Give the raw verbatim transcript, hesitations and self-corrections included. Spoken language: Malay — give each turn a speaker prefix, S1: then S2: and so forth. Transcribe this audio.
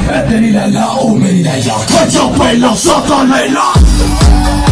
S1: Vete ni la la o me ni la ya. Yo bailo, soto bailo.